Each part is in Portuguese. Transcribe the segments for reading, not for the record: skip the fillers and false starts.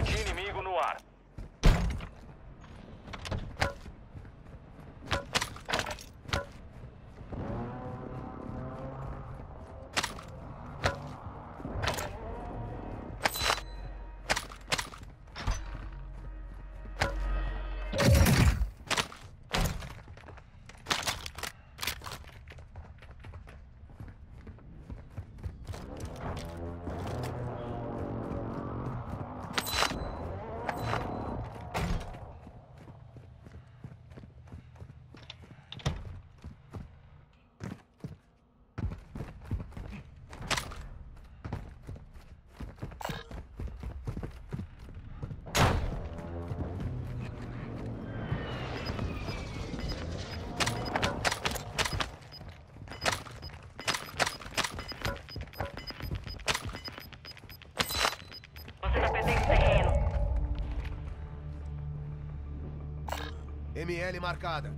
Punch inimigo no ar. ML marcada.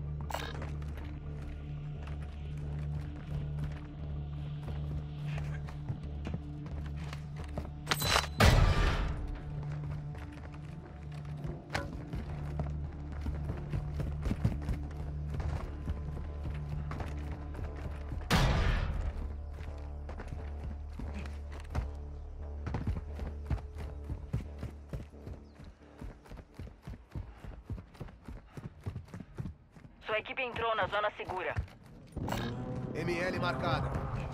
Sua equipe entrou na zona segura. ML marcada.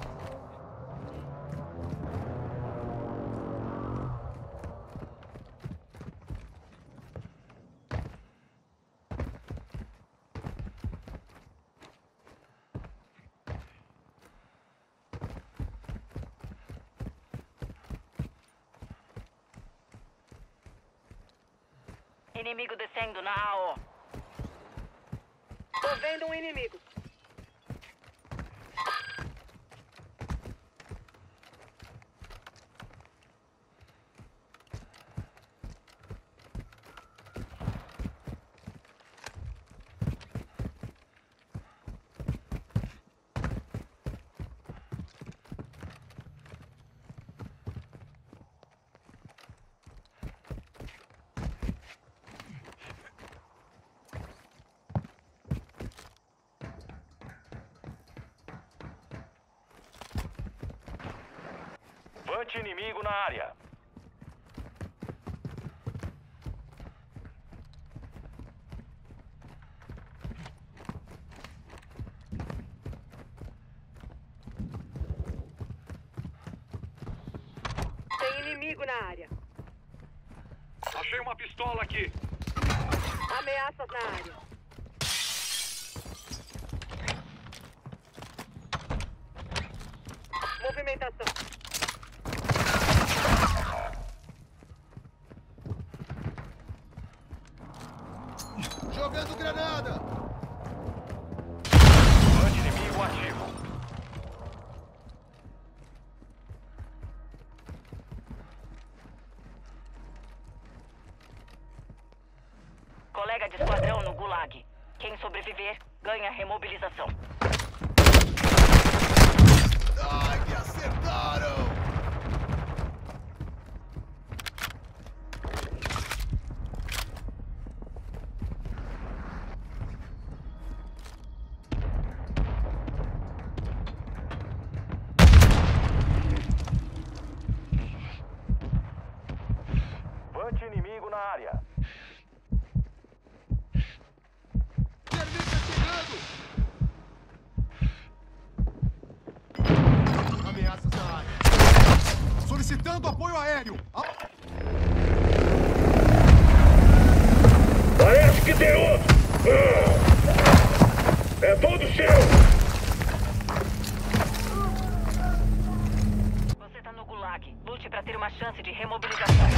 Inimigo descendo na AO. Tô vendo um inimigo. Punch inimigo na área. Tem inimigo na área. Achei uma pistola aqui. Ameaças na área. Movimentação. Jogando granada! Punch inimigo ativo. Colega de esquadrão no Gulag. Quem sobreviver, ganha remobilização. Ai, me acertaram! Punch inimigo na área. Termita chegando! Ameaças na área. Solicitando apoio aéreo. Parece que tem outro. É todo seu. Você tá no Gulag. Lute pra ter uma chance de remobilização.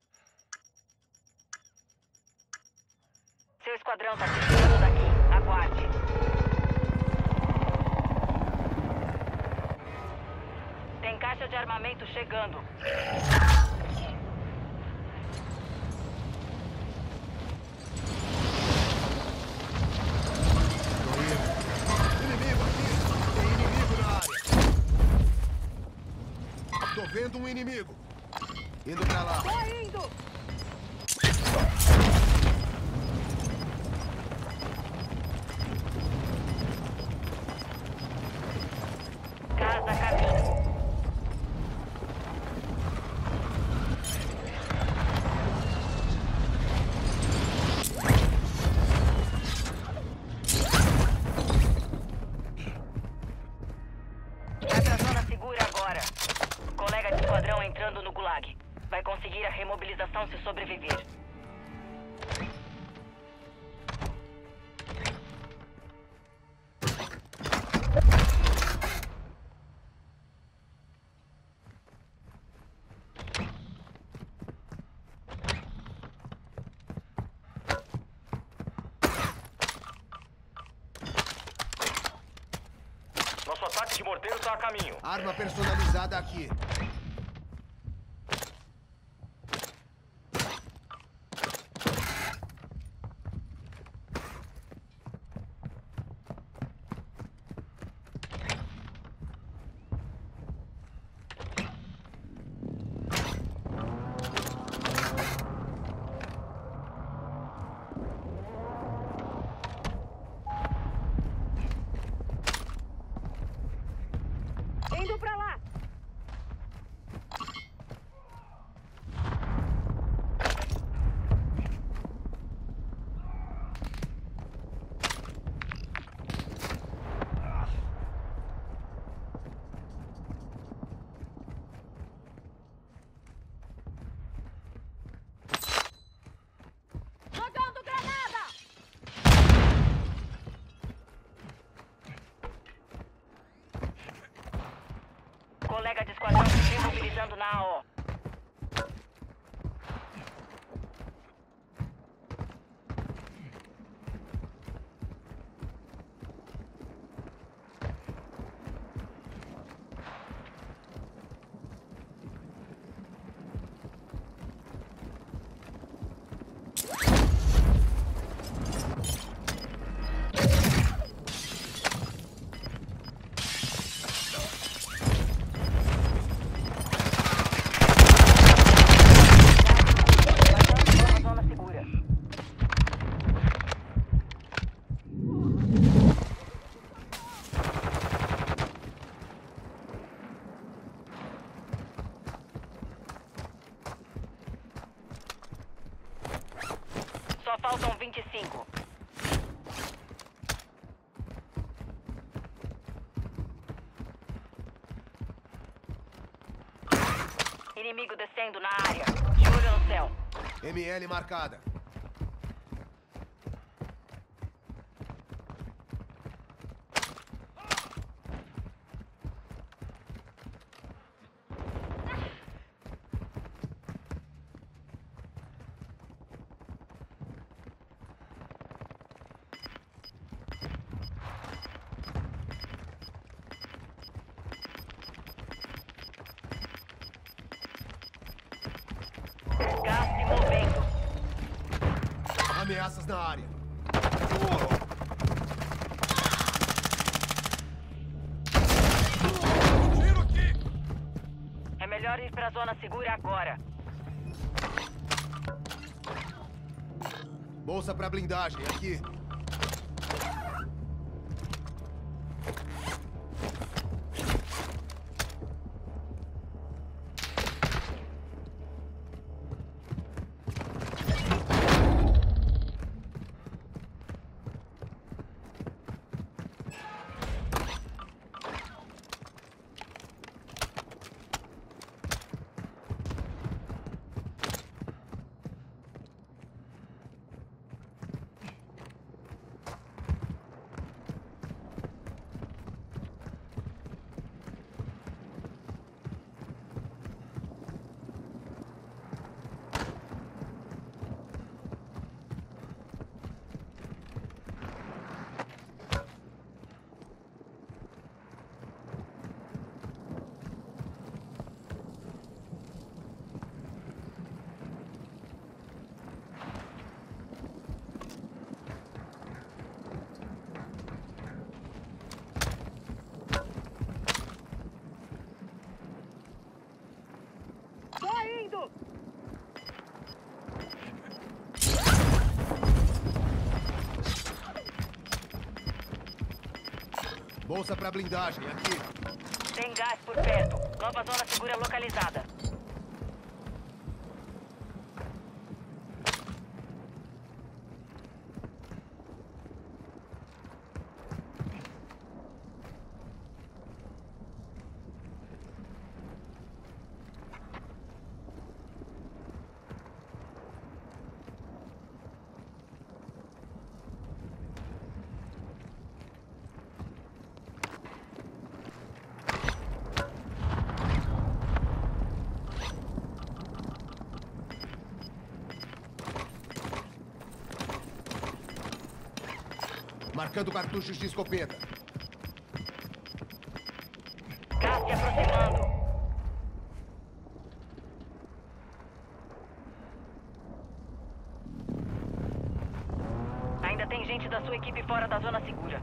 Seu esquadrão tá se tirando daqui. Aguarde. Equipamento chegando. Inimigo aqui! Tem inimigo na área! Tô vendo um inimigo! Indo pra lá! Tô indo! Casa a caminho. Vai pra zona segura agora. Colega de esquadrão entrando no gulag. Vai conseguir a remobilização se sobreviver. Nosso ataque de morteiro tá a caminho. Arma personalizada aqui! Indo pra lá! Jogando granada! Colega de esquadrão se remobilizando na AO. Zona segura. Só faltam 25. Inimigo descendo na área. De olho no céu. ML marcada! Gás se movendo. Ameaças na área! Tiro aqui! É melhor ir pra zona segura agora. Bolsa pra blindagem, aqui! Bolsa pra blindagem, aqui. Tem gás por perto. Nova zona segura localizada. Marcando cartuchos de escopeta. Gás se aproximando. Ainda tem gente da sua equipe fora da zona segura.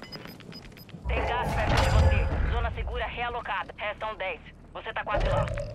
Tem gás perto de você. Zona segura realocada. Restam 10. Você tá quase lá.